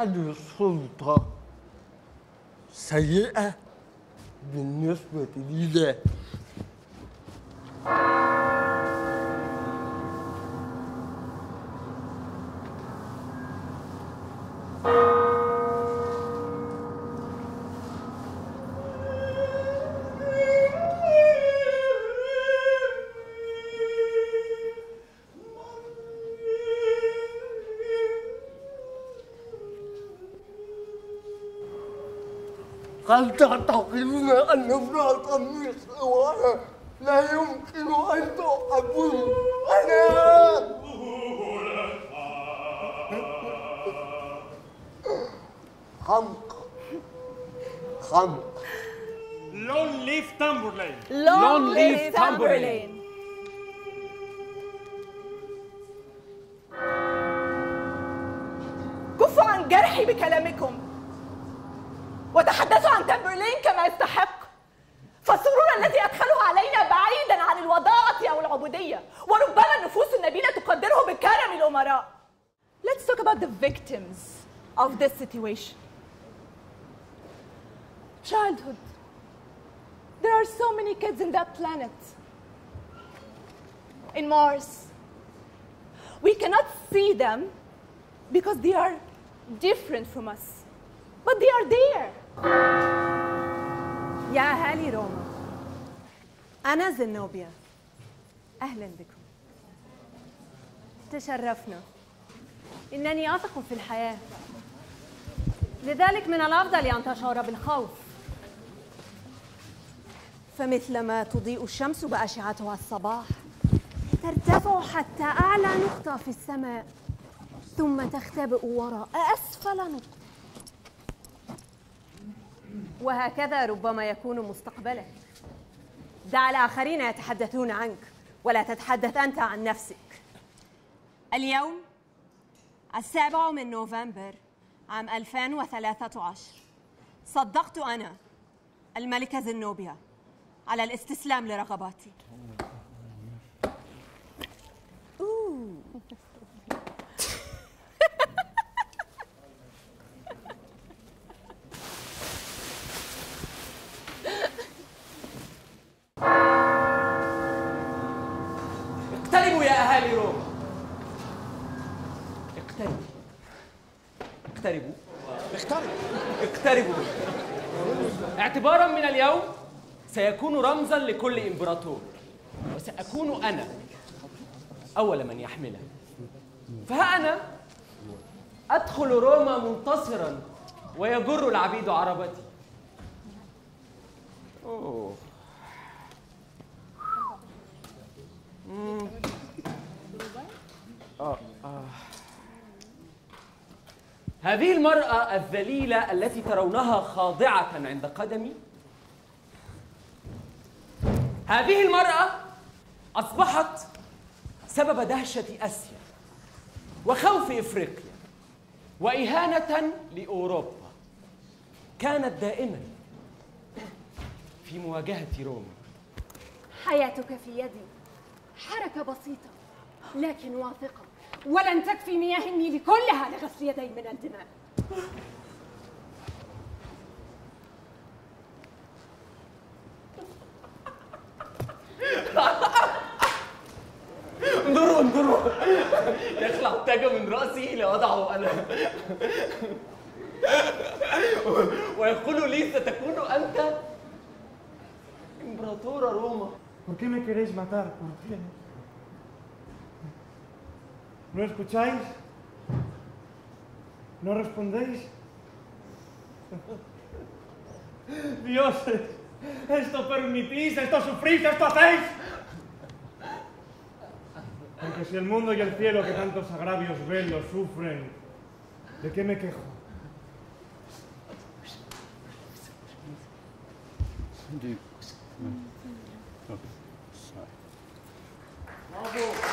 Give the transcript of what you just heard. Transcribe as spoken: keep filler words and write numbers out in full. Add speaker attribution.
Speaker 1: هذه السلطة سيئة بالنسبة لي. هل تعتقدون أن امرأة مثل وأنا لا يمكن أن تحبني؟ أنا حمق حمق.
Speaker 2: Long live Tamburlaine.
Speaker 3: Long live Tamburlaine. كفوا عن جرحي بكلامكم وتحدثوا عن تامبرلين كما يستحق، فالسرور الذي أدخله علينا بعيداً عن الوضاعة أو العبودية، وربما النفوس النبيلة تقدره بكرم الأمراء. Let's talk about the victims of this situation. Childhood. There are so many kids in that planet. In Mars. We cannot see them because they are different from us. But they are there.
Speaker 4: يا أهالي روما، أنا زنوبيا، أهلاً بكم. تشرفنا. إنني أثق في الحياة، لذلك من الأفضل أن تشعر بالخوف، فمثلما تضيء الشمس بأشعتها الصباح ترتفع حتى أعلى نقطة في السماء ثم تختبئ وراء أسفل نقطة، وهكذا ربما يكون مستقبلك. دع الآخرين يتحدثون عنك ولا تتحدث أنت عن نفسك. اليوم السابع من نوفمبر عام ألفين وثلاثة عشر صدقت أنا الملكة زنوبيا على الاستسلام لرغباتي.
Speaker 5: اقتربوا يا أهالي روما، اقتربوا اقتربوا اقتربوا اقتربوا. اعتباراً من اليوم سيكون رمزاً لكل إمبراطور، وسأكون أنا أول من يحمله. فها أنا أدخل روما منتصراً ويجر العبيد عربتي. أوه. مم. آه. آه. هذه المرأة الذليلة التي ترونها خاضعة عند قدمي، هذه المرأة أصبحت سبب دهشة آسيا وخوف إفريقيا وإهانة لأوروبا. كانت دائما في مواجهة روما.
Speaker 4: حياتك في يدي، حركة بسيطة لكن واثقة، ولن تكفي مياه النيل كلها لغسل يدي من الدماء.
Speaker 5: انظروا انظروا، يخلع التاج من رأسي لأضعه أنا ويقول لي ستكون أنت إمبراطورة روما.
Speaker 2: ¿Por qué me queréis matar? ¿Por qué? ¿No escucháis? ¿No respondéis? Dioses, esto permitís, esto sufrís, esto hacéis. Porque si el mundo y el cielo que tantos agravios ven lo sufren, ¿de qué me quejo?
Speaker 1: Bravo.